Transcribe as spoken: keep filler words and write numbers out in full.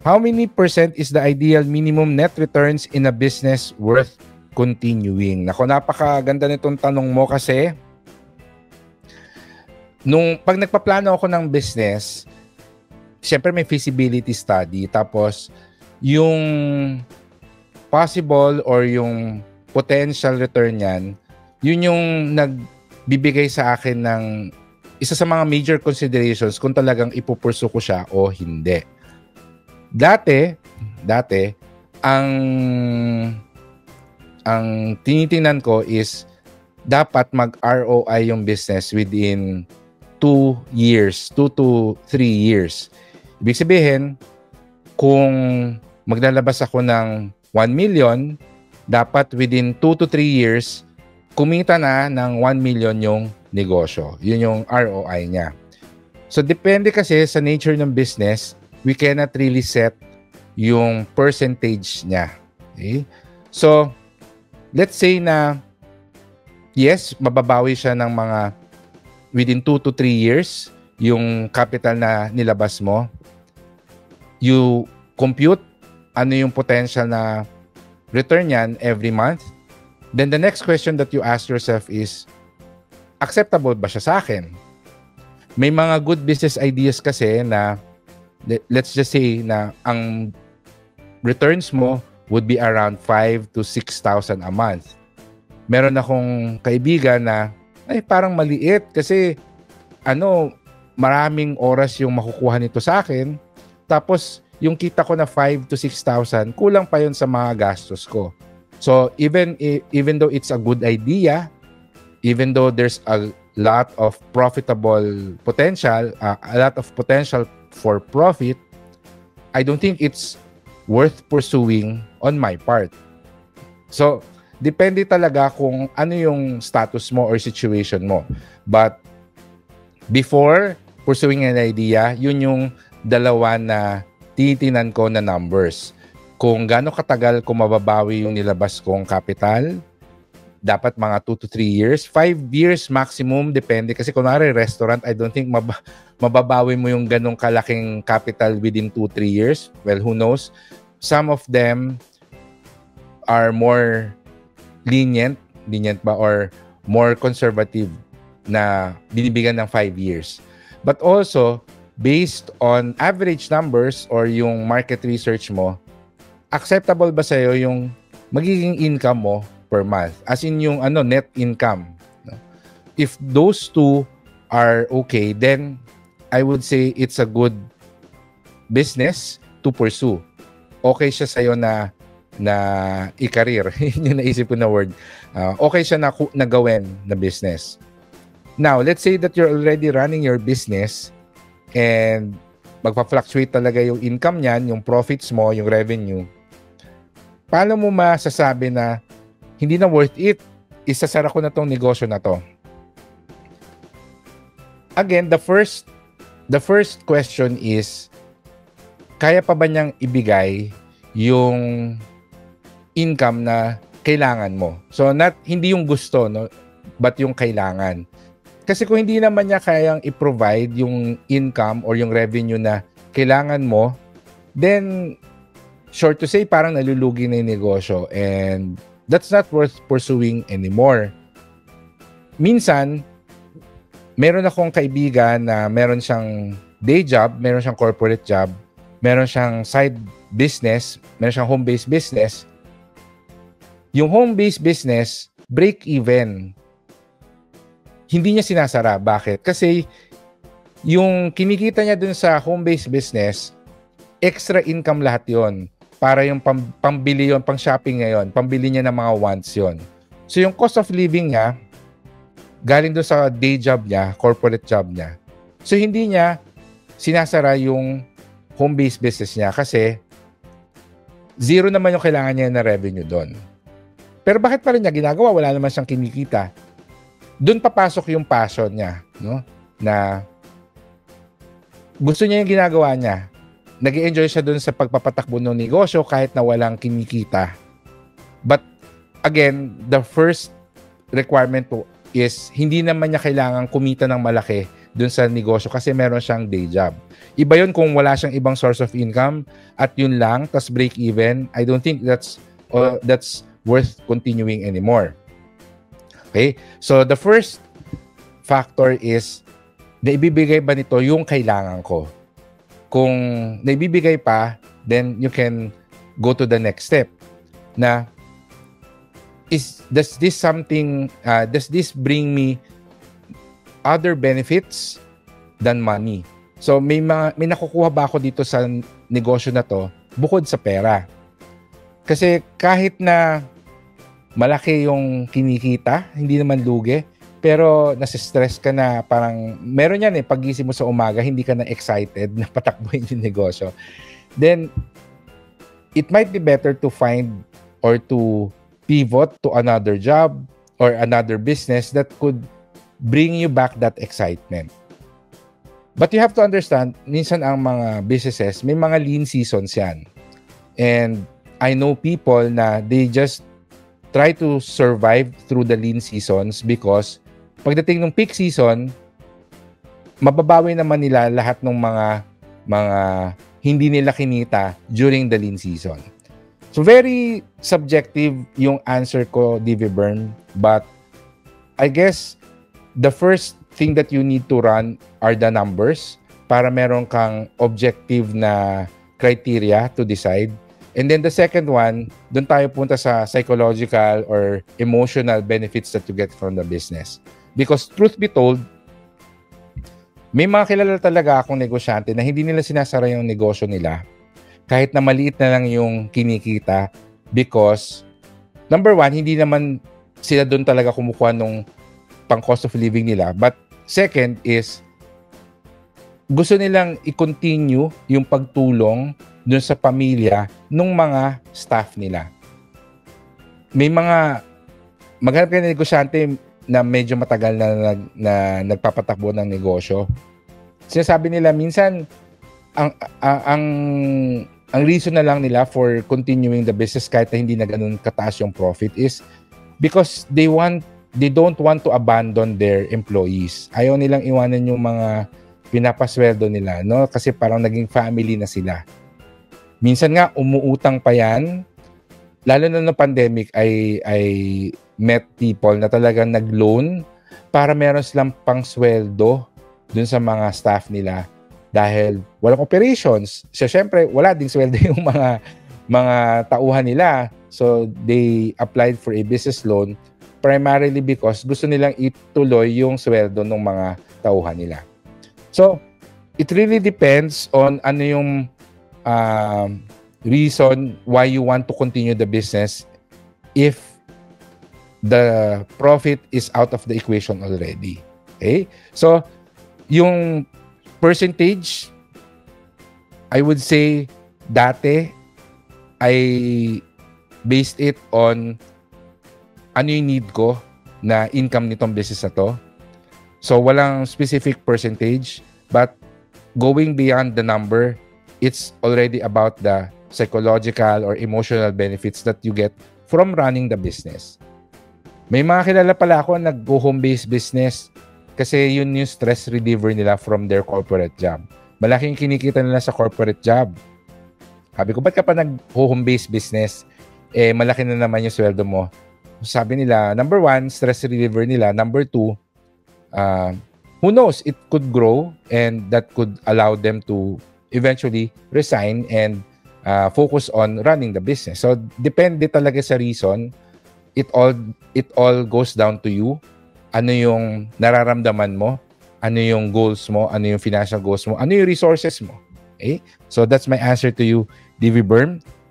How many percent is the ideal minimum net returns in a business worth continuing? Nako, napakaganda nitong tanong mo kasi nung pag nagpaplano ako ng business, siyempre may feasibility study, tapos yung possible or yung potential return niyan, yun yung nagbibigay sa akin ng isa sa mga major considerations kung talagang ipupursu ko siya o hindi. Dati, dati, ang ang tinitingnan ko is dapat mag-R O I yung business within two years, two to three years. Ibig sabihin, kung maglalabas ako ng one million, dapat within two to three years, kumita na ng one million yung negosyo. Yun yung R O I niya. So, depende kasi sa nature ng business, we cannot really set yung percentage niya. Okay? So, let's say na, yes, mababawi siya ng mga within two to three years, yung capital na nilabas mo. You compute ano yung potential na return yan every month. Then the next question that you ask yourself is, acceptable ba siya sa akin? May mga good business ideas kasi na, let's just say na ang returns mo would be around five to six thousand a month. Meron akong kaibigan na, ay parang maliit kasi ano, maraming oras yung makukuha nito sa akin. Tapos, yung kita ko na five to six thousand, kulang pa yun sa mga gastos ko. So, even even though it's a good idea, even though there's a lot of profitable potential, uh, a lot of potential for profit, I don't think it's worth pursuing on my part. So, depende talaga kung ano yung status mo or situation mo. But, before pursuing an idea, yun yung dalawa na titinan ko na numbers. Kung gaano katagal ko mababawi yung nilabas kong capital, dapat mga two to three years. five years maximum, depende. Kasi kunwari restaurant, I don't think mab mababawi mo yung ganong kalaking capital within two to three years. Well, who knows? Some of them are more lenient, lenient ba, or more conservative na binibigyan ng five years. But also, based on average numbers or yung market research mo, acceptable ba sa'yo yung magiging income mo per month? As in yung ano, net income. If those two are okay, then I would say it's a good business to pursue. Okay siya sa'yo na na i-career. Yun yung naisip ko na word. Uh, okay siya na, na gawin na business. Now, let's say that you're already running your business and magpa-fluctuate talaga yung income niyan, yung profits mo, yung revenue. Paano mo masasabi na hindi na worth it? Isasara ko na tong negosyo na to. Again, the first the first question is, kaya pa ba niyang ibigay yung income na kailangan mo? So, not hindi yung gusto, no, but yung kailangan. Kasi kung hindi naman niya kayang i-provide yung income or yung revenue na kailangan mo, then, short to say, parang nalulugi na yung negosyo and that's not worth pursuing anymore. Minsan, meron akong kaibigan na meron siyang day job, meron siyang corporate job, meron siyang side business, meron siyang home-based business. Yung home-based business, break even. Hindi niya sinasara. Bakit? Kasi yung kinikita niya dun sa home-based business, extra income lahat yon. Para yung pam pambili yon, pang shopping niya yon, pambili niya ng mga wants yon. So yung cost of living niya, galing dun sa day job niya, corporate job niya. So hindi niya sinasara yung home-based business niya kasi zero naman yung kailangan niya na revenue doon. Pero bakit pa rin niya ginagawa? Wala naman siyang kinikita. Doon papasok yung passion niya, no? Na gusto niya yung ginagawa niya. Nag-i-enjoy siya doon sa pagpapatakbo ng negosyo kahit na walang kinikita. But again, the first requirement po is hindi naman niya kailangan kumita ng malaki dun sa negosyo kasi meron siyang day job. Iba yun kung wala siyang ibang source of income at yun lang, tas break even. I don't think that's uh, that's worth continuing anymore. Okay? So the first factor is, naibibigay ba nito yung kailangan ko? Kung naibibigay pa, then you can go to the next step. Na, is does this something, uh, does this bring me other benefits than money? So may mga, may nakukuha ba ako dito sa negosyo na to bukod sa pera? Kasi kahit na malaki yung kinikita, hindi naman lugi, pero nasistress ka na, parang meron yan eh, pagising mo sa umaga, hindi ka na excited na patakbuhin yung negosyo. Then, it might be better to find or to pivot to another job or another business that could bring you back that excitement. But you have to understand, minsan ang mga businesses, may mga lean seasons yan. And I know people na they just try to survive through the lean seasons because pagdating ng peak season, mababawi naman nila lahat ng mga mga hindi nila kinita during the lean season. So very subjective yung answer ko, D V Bern, but I guess the first thing that you need to run are the numbers para meron kang objective na criteria to decide. And then the second one, doon tayo punta sa psychological or emotional benefits that you get from the business. Because truth be told, may mga kilala talaga akong negosyante na hindi nila sinasara yung negosyo nila kahit na maliit na lang yung kinikita because number one, hindi naman sila doon talaga kumukuha nung pang cost of living nila. But second is, gusto nilang i-continue yung pagtulong dun sa pamilya nung mga staff nila. May mga maghanap kayo ng negosyante na medyo matagal na, na, na nagpapatakbo ng negosyo. Sinasabi nila minsan ang ang ang, ang reason na lang nila for continuing the business kahit na hindi na ganun kataas yung profit is because they want they don't want to abandon their employees. Ayaw nilang iwanan yung mga pinapasweldo nila, no? Kasi parang naging family na sila. Minsan nga umuutang pa yan. Lalo na no pandemic, I I met people na talagang nag-loan para meron silang pangsweldo dun sa mga staff nila dahil walang operations. So syempre, wala ding sweldo yung mga mga tauhan nila. So they applied for a business loan primarily because gusto nilang ituloy yung sweldo ng mga tauhan nila. So it really depends on ano yung uh, reason why you want to continue the business if the profit is out of the equation already. Okay? So yung percentage, I would say dati I based it on ano yung need ko na income nitong business na to. So walang specific percentage, but going beyond the number, it's already about the psychological or emotional benefits that you get from running the business. May mga kilala pala ako nag-home-based business kasi yun yung stress reliever nila from their corporate job. Malaking kinikita nila sa corporate job. Sabi ko, ba't ka pa nag-home-based business? Eh, malaki na naman yung sweldo mo. Sabi nila, number one, stress reliever nila. Number two, uh, who knows, it could grow and that could allow them to eventually resign and uh, focus on running the business. So, depende talaga sa reason. It all, it all goes down to you. Ano yung nararamdaman mo, ano yung goals mo, ano yung financial goals mo, ano yung resources mo. Okay? So that's my answer to you, D V Bern.